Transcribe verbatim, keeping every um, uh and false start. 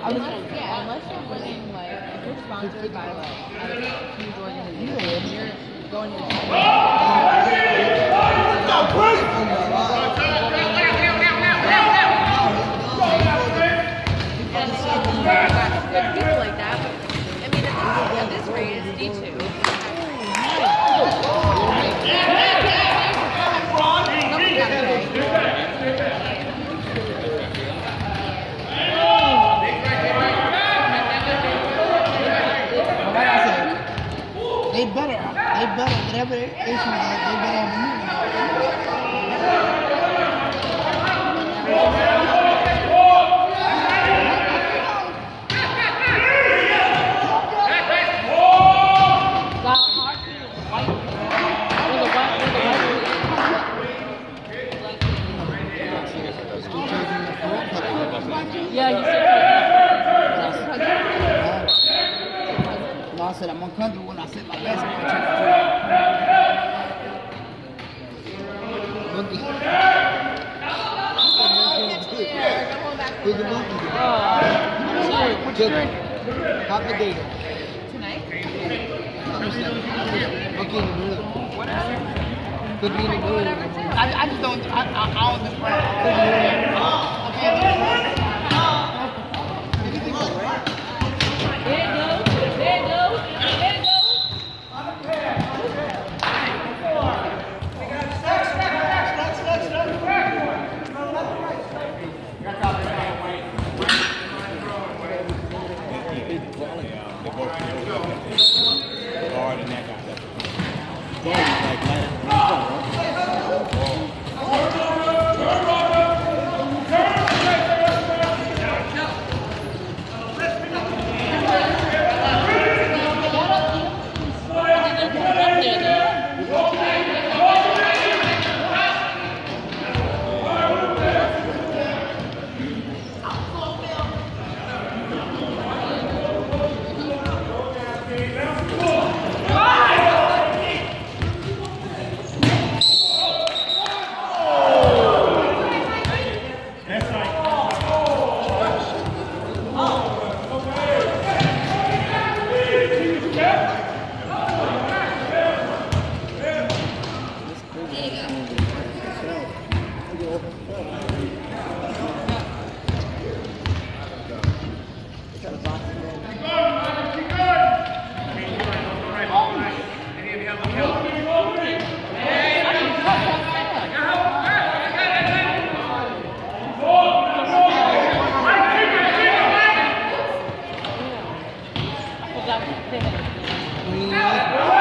unless, yeah, unless you're winning, like, if you're sponsored by, like, a huge organization, you're going to the and so you've got good people like that, but, I mean, at this rate, it's D two. They better, they better, whatever their issues are, they better have a movement. Yeah, you said no, I said I'm uncomfortable when I set my basketball check for Monkey. Who's the monkey? Oh, what's your drink? Hot potato. Tonight? Monkey in the middle. Whatever. Could be in the middle. Whatever, too. I, I just don't, I, I, I don't just right. Okay. There it goes, there it goes, there it goes. Yeah.